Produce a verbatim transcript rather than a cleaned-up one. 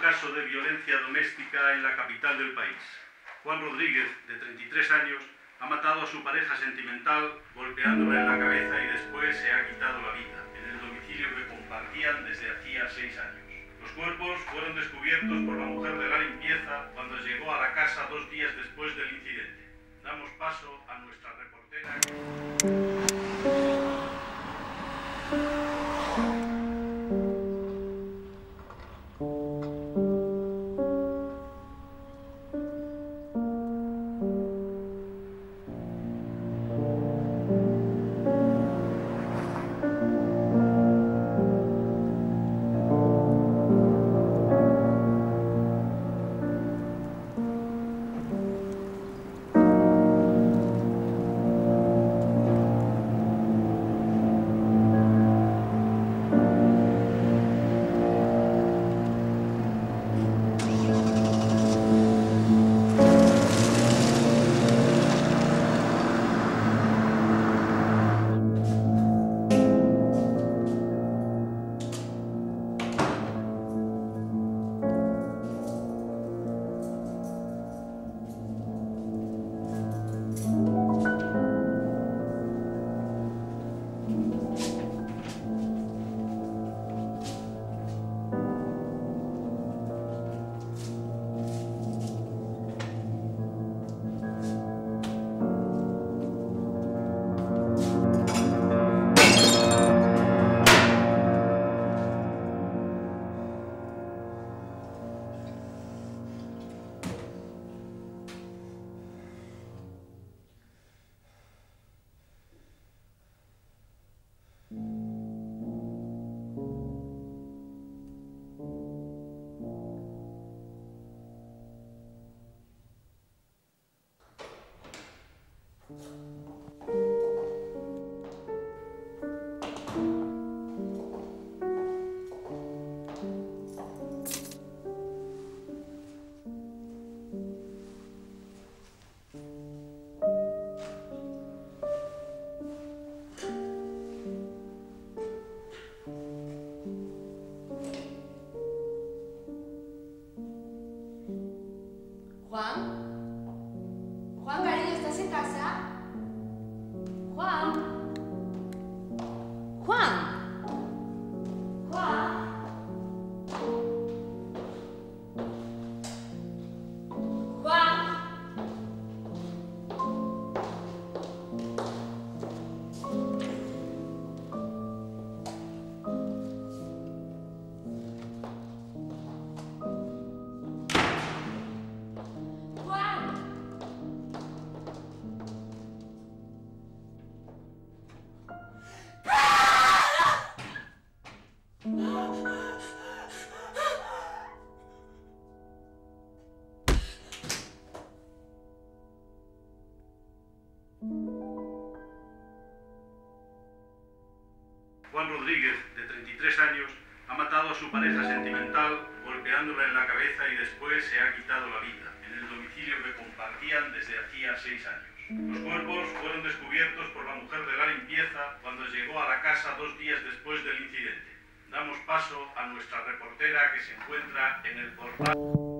caso de violencia doméstica en la capital del país. Juan Rodríguez, de treinta y tres años, ha matado a su pareja sentimental golpeándola en la cabeza y después se ha quitado la vida en el domicilio que compartían desde hacía seis años. Los cuerpos fueron descubiertos por la mujer de la limpieza cuando llegó a la casa dos días después del incidente. Damos paso a nuestra reportera. Juan, Juan, cariño, ¿estás en casa? Juan, Juan, Juan, Juan. Juan Rodríguez, de treinta y tres años, ha matado a su pareja sentimental golpeándola en la cabeza y después se ha quitado la vida en el domicilio que compartían desde hacía seis años. Los cuerpos fueron descubiertos por la mujer de la limpieza cuando llegó a la casa dos días después del incidente. Damos paso a nuestra reportera que se encuentra en el portal.